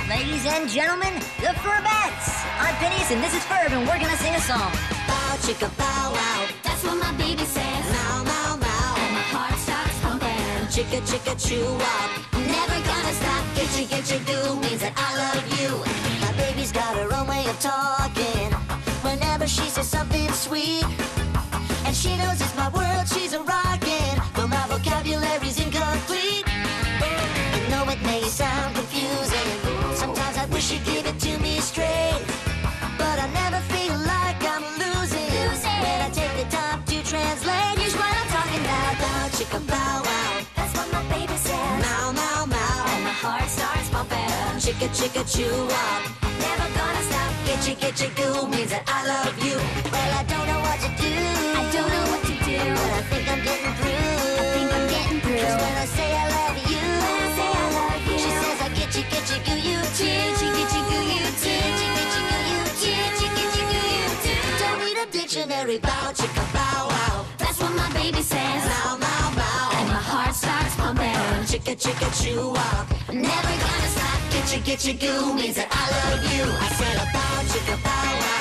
Ladies and gentlemen, the Furbettes! I'm Phineas and this is Ferb and we're gonna sing a song. Bow chicka bow wow, That's what my baby says. mow mow mow, And my heart starts pumping. chicka chicka chew wop. Never gonna stop. Gitchee Gitchee Goo means that I love you. My baby's got her own way of talking. Whenever she says something sweet, and she knows it's my world, she's a rockin'. But my vocabulary's incomplete. You know it may sound confusing. Sometimes I wish you'd give it to me straight, but I never feel like I'm losing when I take the time to translate. Here's what I'm talking about. Bow chicka bow wow, That's what my baby says. mow mow mow, And my heart starts pumping. chicka chicka chew wop. Never gonna stop. Gitchee Gitchee Goo means that I love you. Well, I don't know what to do. I don't know what to do. But I think I'm getting through. I think I'm getting through. 'Cause when I say I love you, When I say I love you, she says I Gitchee Gitchee Goo you too. Gitchee Gitchee Goo you too. Gitchee Gitchee Goo you too. Gitchee Gitchee Goo you too. Don't need a dictionary. Bow chicka bow wow, That's what my baby says. mow mow And mow, my heart starts pumping. chicka chicka chew wop. Never gonna stop. Gitchee Gitchee Goo means that I love you. I said a bow chicka bow wow.